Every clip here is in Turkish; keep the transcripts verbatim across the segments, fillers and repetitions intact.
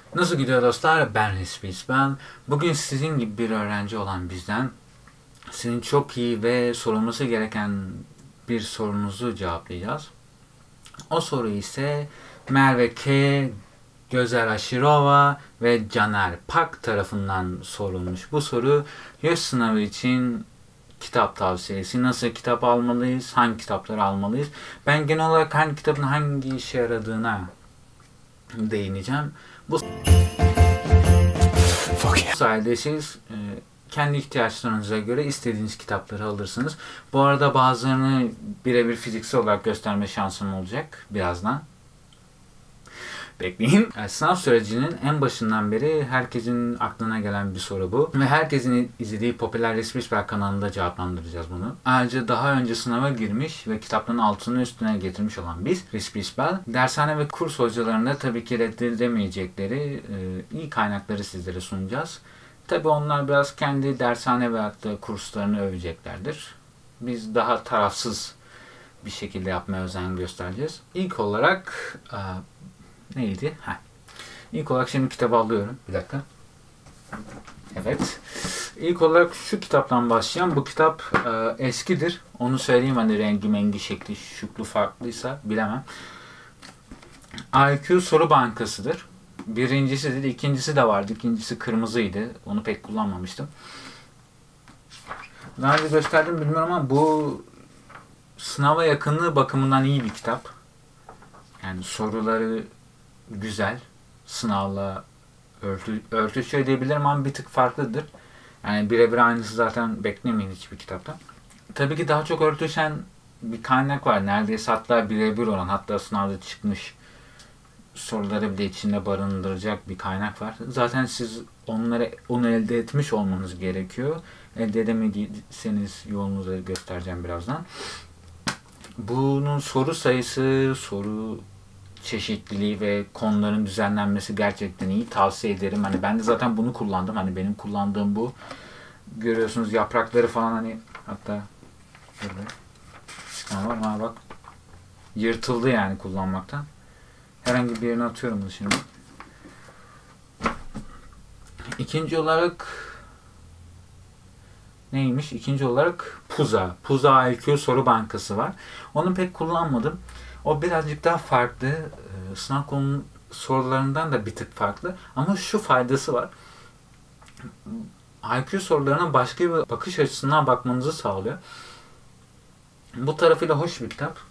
Nasıl gidiyor dostlar? Ben Resmis. Ben bugün sizin gibi bir öğrenci olan bizden sizin çok iyi ve sorulması gereken bir sorunuzu cevaplayacağız. O soru ise Merve K, Gözer Aşirova ve Caner Pak tarafından sorulmuş. Bu soru YÖS sınavı için kitap tavsiyesi. Nasıl kitap almalıyız? Hangi kitapları almalıyız? Ben genel olarak hangi kitabın hangi işe yaradığına değineceğim. Bu sayede siz e, kendi ihtiyaçlarınıza göre istediğiniz kitapları alırsınız. Bu arada bazılarını birebir fiziksel olarak gösterme şansım olacak birazdan. Bekleyin. Yani sınav sürecinin en başından beri herkesin aklına gelen bir soru bu. Ve herkesin izlediği popüler Resmisper kanalında cevaplandıracağız bunu. Ayrıca daha önce sınava girmiş ve kitapların altını üstüne getirmiş olan biz, Resmisper, dershane ve kurs hocalarında tabii ki reddedilemeyecekleri e, iyi kaynakları sizlere sunacağız. Tabii onlar biraz kendi dershane ve hatta kurslarını öveceklerdir. Biz daha tarafsız bir şekilde yapmaya özen göstereceğiz. İlk olarak e, neydi? Heh. İlk olarak şimdi kitabı alıyorum. Bir dakika. Evet. İlk olarak şu kitaptan başlayacağım. Bu kitap e, eskidir. Onu söyleyeyim, hani rengi mengi şekli şuklu farklıysa bilemem. I Q Soru Bankası'dır. Birincisi dedi, ikincisi de vardı. İkincisi kırmızıydı. Onu pek kullanmamıştım. Daha önce gösterdim bilmiyorum ama bu sınava yakınlığı bakımından iyi bir kitap. Yani soruları güzel. Sınavla örtü, örtüşüyor diyebilirim ama bir tık farklıdır. Yani birebir aynısı zaten beklemeyin hiçbir kitapta. Tabii ki daha çok örtüşen bir kaynak var. Neredeyse hatta birebir olan, hatta sınavda çıkmış soruları bile içinde barındıracak bir kaynak var. Zaten siz onları onu elde etmiş olmanız gerekiyor. Elde edemediyseniz yolunuzu göstereceğim birazdan. Bunun soru sayısı, soru çeşitliliği ve konuların düzenlenmesi gerçekten iyi. Tavsiye ederim. Hani ben de zaten bunu kullandım. Hani benim kullandığım bu. Görüyorsunuz yaprakları falan, hani hatta şurada var ama bak yırtıldı yani kullanmaktan. Herhangi bir yerine atıyorum bunu şimdi. İkinci olarak neymiş? İkinci olarak Puza. Puza I Q Soru Bankası var. Onu pek kullanmadım. O birazcık daha farklı. Ee, sınav konu sorularından da bir tık farklı. Ama şu faydası var. I Q sorularına başka bir bakış açısından bakmanızı sağlıyor. Bu tarafıyla hoş bir kitap.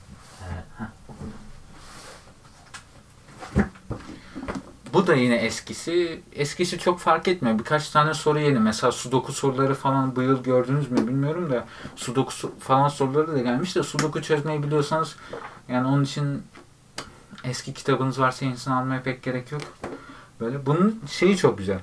Bu da yine eskisi. Eskisi çok fark etmiyor. Birkaç tane soru yeni. Mesela Sudoku soruları falan bu yıl gördünüz mü bilmiyorum da Sudoku falan soruları da gelmiş de Sudoku çözmeyi biliyorsanız yani onun için eski kitabınız varsa yenisini almaya pek gerek yok. Böyle. Bunun şeyi çok güzel.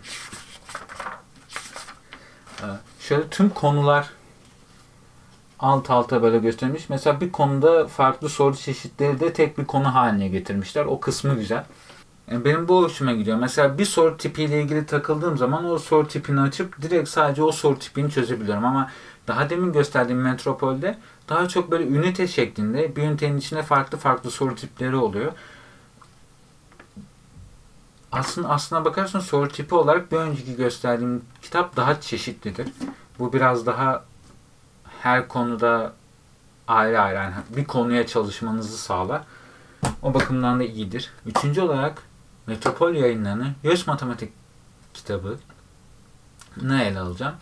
Şöyle tüm konular alt alta böyle göstermiş. Mesela bir konuda farklı soru çeşitleri de tek bir konu haline getirmişler. O kısmı güzel. Yani benim bu hoşuma gidiyor. Mesela bir soru tipiyle ilgili takıldığım zaman o soru tipini açıp direkt sadece o soru tipini çözebiliyorum. Ama daha demin gösterdiğim Metropol'de daha çok böyle ünite şeklinde bir ünitenin içinde farklı farklı soru tipleri oluyor. Aslında aslına bakarsan soru tipi olarak bir önceki gösterdiğim kitap daha çeşitlidir. Bu biraz daha her konuda ayrı ayrı, yani bir konuya çalışmanızı sağlar. O bakımdan da iyidir. Üçüncü olarak Metropol Yayınları'nın YÖS Matematik kitabı ne ele alacağım.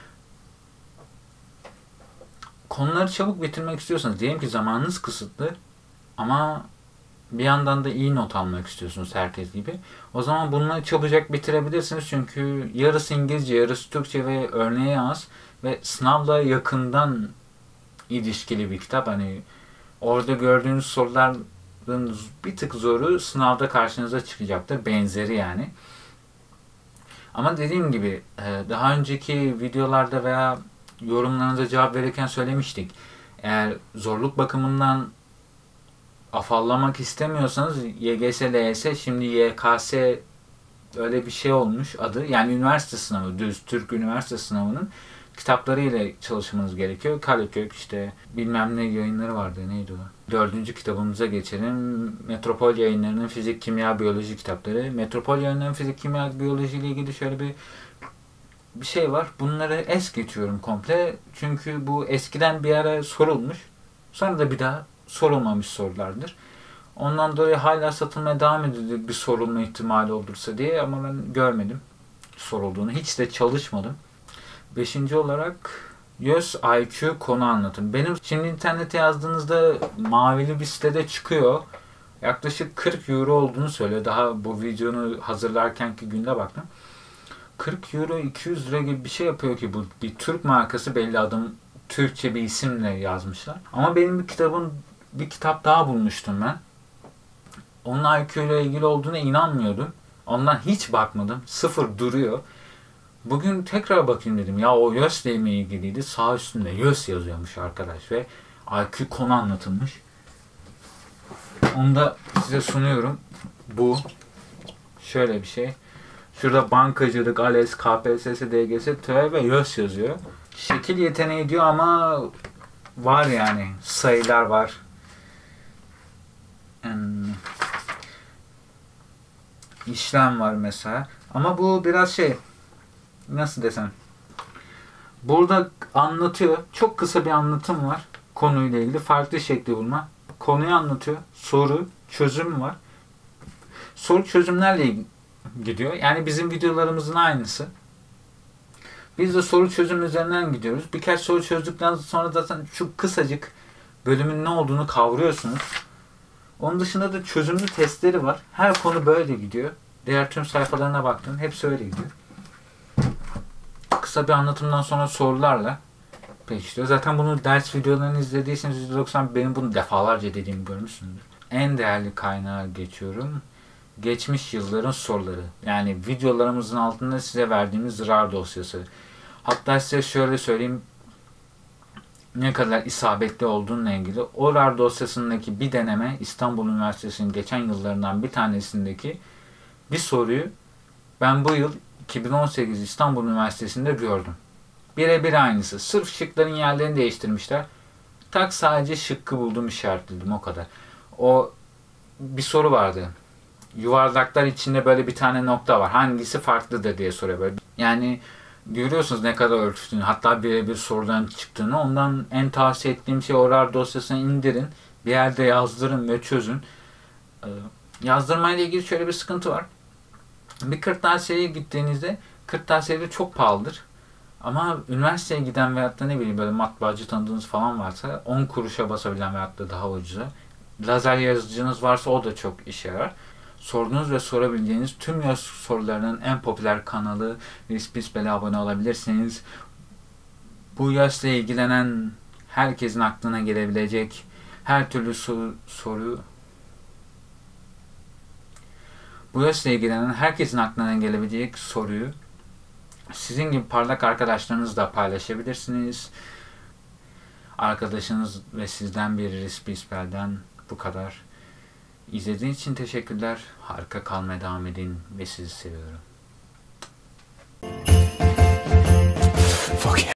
Konuları çabuk bitirmek istiyorsanız, diyelim ki zamanınız kısıtlı ama bir yandan da iyi not almak istiyorsunuz herkes gibi. O zaman bunları çabucak bitirebilirsiniz. Çünkü yarısı İngilizce, yarısı Türkçe ve örneği az. Ve sınavla yakından ilişkili bir kitap. Hani orada gördüğünüz soruların bir tık zoru sınavda karşınıza çıkacaktır. Benzeri yani. Ama dediğim gibi daha önceki videolarda veya yorumlarınıza cevap verirken söylemiştik. Eğer zorluk bakımından afallamak istemiyorsanız Y G S, L Y S, şimdi Y K S öyle bir şey olmuş adı. Yani üniversite sınavı, düz Türk üniversite sınavının kitapları ile çalışmanız gerekiyor. Karakök işte bilmem ne yayınları vardı. Neydi o? Dördüncü kitabımıza geçelim. Metropol Yayınları'nın fizik, kimya, biyoloji kitapları. Metropol Yayınları'nın fizik, kimya, biyoloji ile ilgili şöyle bir bir şey var. Bunları es geçiyorum komple. Çünkü bu eskiden bir ara sorulmuş. Sonra da bir daha sorulmamış sorulardır. Ondan dolayı hala satılmaya devam edilir bir sorulma ihtimali olursa diye, ama ben görmedim sorulduğunu. Hiç de çalışmadım. Beşinci olarak Y O S I Q konu anlatım. Benim şimdi internete yazdığınızda mavili bir sitede çıkıyor. Yaklaşık kırk euro olduğunu söylüyor. Daha bu videonu hazırlarkenki günde baktım. kırk euro iki yüz lira gibi bir şey yapıyor ki bu. Bir Türk markası, belli adam Türkçe bir isimle yazmışlar. Ama benim bir kitabın bir kitap daha bulmuştum ben. Onun I Q ile ilgili olduğuna inanmıyordum. Ondan hiç bakmadım. Sıfır duruyor. Bugün tekrar bakayım dedim. Ya o Y O S ile ilgiliydi. Sağ üstünde Y O S yazıyormuş arkadaş ve I Q konu anlatılmış. Onu da size sunuyorum. Bu şöyle bir şey. Şurada bankacılık, ALES, K P S S, D G S, TÜİK ve Y O S yazıyor. Şekil yeteneği diyor ama var yani. Sayılar var. Hmm. İşlem var mesela. Ama bu biraz şey, nasıl desem. Burada anlatıyor. Çok kısa bir anlatım var. Konuyla ilgili. Farklı şekli bulma. Konuyu anlatıyor. Soru, çözüm var. Soru çözümlerle gidiyor. Yani bizim videolarımızın aynısı. Biz de soru çözüm üzerinden gidiyoruz. Birkaç soru çözdükten sonra zaten şu kısacık bölümün ne olduğunu kavruyorsunuz. Onun dışında da çözümlü testleri var. Her konu böyle gidiyor. Diğer tüm sayfalarına baktım. Hepsi öyle gidiyor. Kısa bir anlatımdan sonra sorularla pekiştiriyor. Zaten bunu ders videolarını izlediyseniz yüzde doksan benim bunu defalarca dediğimi görmüşsünüzdür. En değerli kaynağa geçiyorum. Geçmiş yılların soruları. Yani videolarımızın altında size verdiğimiz RAR dosyası. Hatta size şöyle söyleyeyim, ne kadar isabetli olduğunla ilgili. O RAR dosyasındaki bir deneme, İstanbul Üniversitesi'nin geçen yıllarından bir tanesindeki bir soruyu ben bu yıl iki bin on sekiz İstanbul Üniversitesi'nde gördüm. Birebir aynısı. Sırf şıkların yerlerini değiştirmişler. Tak sadece şıkkı buldum, işaretledim, o kadar. O bir soru vardı. Yuvarlaklar içinde böyle bir tane nokta var. Hangisi farklıdır diye soruyor böyle. Yani görüyorsunuz ne kadar örtüştüğünü, hatta birebir sorudan çıktığını. Ondan en tavsiye ettiğim şey, o RAR dosyasını indirin. Bir yerde yazdırın ve çözün. Ee, yazdırmayla ilgili şöyle bir sıkıntı var. Bir kırtasiyeye gittiğinizde, kırtasiye de çok pahalıdır. Ama üniversiteye giden veyahut da ne bileyim böyle matbaacı tanıdığınız falan varsa on kuruşa basabilen veyahut da daha ucuza. Lazer yazıcınız varsa o da çok işe yarar. Sorduğunuz ve sorabileceğiniz tüm Y O S sorularının en popüler kanalı Rispis.Bel'e abone olabilirsiniz. Bu Y O S ile ilgilenen herkesin aklına gelebilecek her türlü soru, soru bu Y O S ile ilgilenen herkesin aklına gelebilecek soruyu sizin gibi parlak arkadaşlarınızla paylaşabilirsiniz. Arkadaşınız ve sizden biri Rispis.Bel'den bu kadar. İzlediğiniz için teşekkürler. Harika kalmaya devam edin ve sizi seviyorum.